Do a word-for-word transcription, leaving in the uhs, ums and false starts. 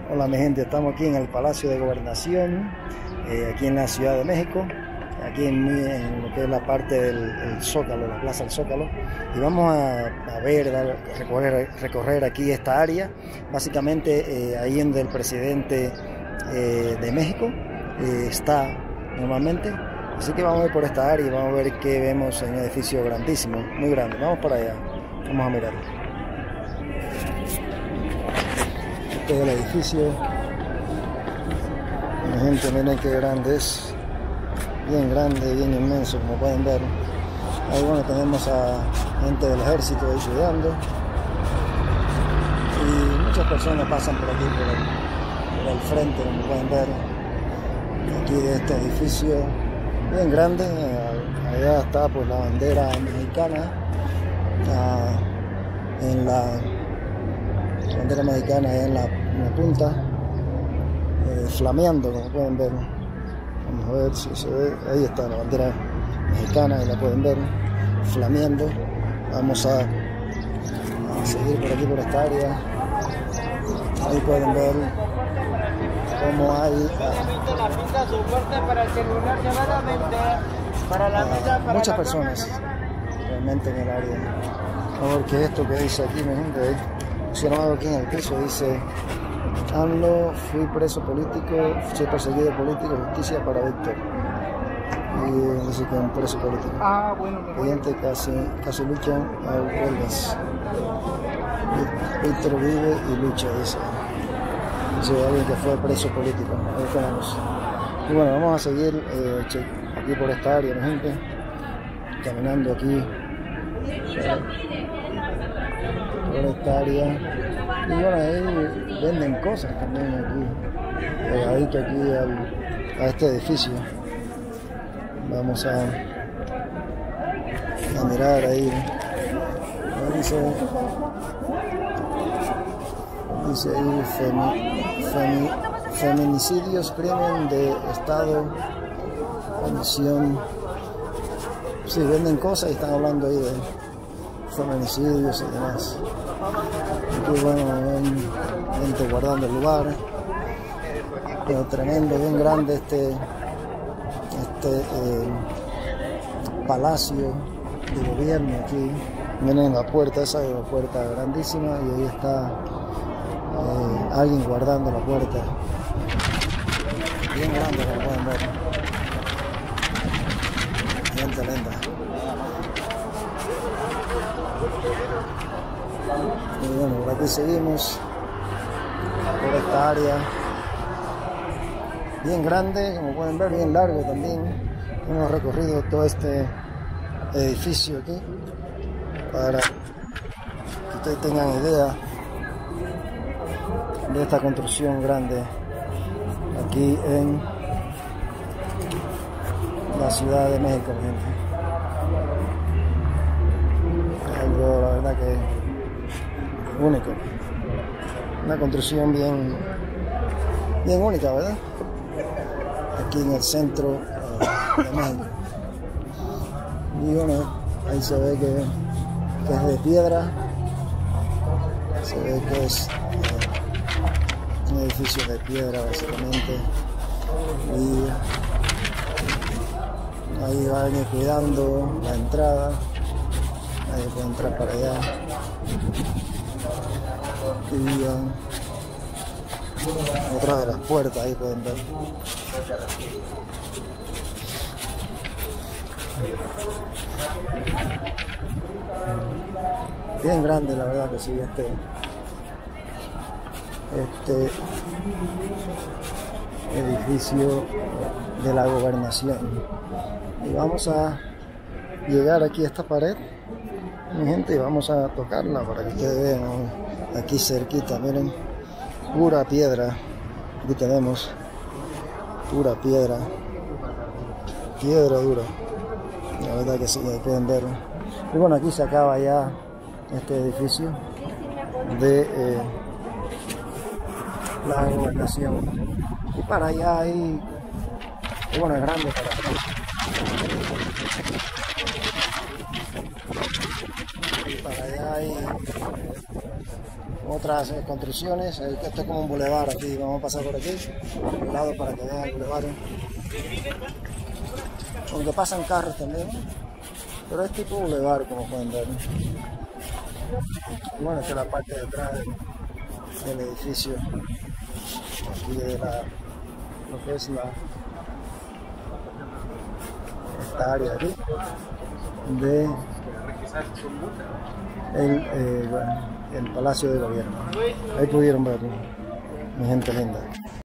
Hola mi gente, estamos aquí en el Palacio de Gobernación, eh, aquí en la Ciudad de México, aquí en, en lo que es la parte del el Zócalo, la Plaza del Zócalo, y vamos a, a ver, a recorrer, recorrer aquí esta área, básicamente eh, ahí donde el presidente eh, de México eh, está normalmente, así que vamos a ver por esta área y vamos a ver qué vemos en un edificio grandísimo, muy grande. Vamos para allá, vamos a mirar. Este es el edificio. La gente, miren qué grande es, bien grande, bien inmenso, como pueden ver. Ahí bueno, tenemos a gente del ejército ahí ayudando, y muchas personas pasan por aquí, por el, por el frente, como pueden ver, aquí de este edificio bien grande. Allá está pues la bandera mexicana, en la La bandera mexicana ahí en la, en la punta, eh, flameando, como pueden ver. Vamos a ver si se ve. Ahí está la bandera mexicana, ahí la pueden ver, flameando. Vamos a, a seguir por aquí, por esta área. Ahí pueden ver cómo hay uh, muchas personas realmente en el área. Vamos a ver qué es esto que dice aquí, mi gente. Ahí mencionado aquí en el piso, dice: AMLO, fui preso político, soy perseguido político, justicia para Víctor. Y dice que es un preso político. Ah, bueno. Cliente casi, casi luchan a huelgas. Víctor vive y lucha, dice. Dice alguien que fue preso político. Ahí tenemos. Y bueno, vamos a seguir eh, aquí por esta área, mi gente, caminando aquí por esta área. Y bueno, ahí venden cosas también aquí, pegadito aquí al, a este edificio. Vamos a, a mirar ahí. Ahí dice, dice ahí femi, femi, feminicidios, crimen de Estado, condición. Sí, venden cosas y están hablando ahí de feminicidios y demás. Aquí bueno, ven gente guardando el lugar, pero tremendo, bien grande este este eh, palacio de gobierno aquí. Miren la puerta, esa es una puerta grandísima, y ahí está eh, alguien guardando la puerta, bien grande, como pueden ver, bien tremenda. Y bueno, por aquí seguimos por esta área bien grande, como pueden ver, bien largo también. Hemos recorrido todo este edificio aquí para que ustedes tengan idea de esta construcción grande aquí en la Ciudad de México, gente. Algo, la verdad, que único, una construcción bien bien única, ¿verdad? Aquí en el centro uh, de México. Y bueno, ahí se ve que, que es de piedra, se ve que es uh, un edificio de piedra básicamente, y ahí van cuidando la entrada. Ahí puede entrar para allá. Y uh, otra de las puertas, ahí pueden ver. Bien grande, la verdad que sí, este este edificio de la gobernación. Y vamos a llegar aquí a esta pared, mi gente, y vamos a tocarla para que ustedes vean, ¿no? Aquí cerquita, miren, pura piedra. Aquí tenemos pura piedra, piedra dura, la verdad que sí, ahí pueden ver. Y bueno, aquí se acaba ya este edificio de eh, la gobernación, y para allá hay, y bueno, es grande para acá. Y para allá hay otras eh, construcciones. Esto es como un bulevar aquí, vamos a pasar por aquí, al lado para que vean el bulevar. Aunque pasan carros también, ¿no? Pero es tipo bulevar, como pueden ver, ¿no? Y bueno, esta es la parte de atrás del, del edificio, aquí de la, lo que es la, esta área de aquí, de el, eh, bueno, el Palacio de Gobierno. Ahí pudieron ver, mi gente linda.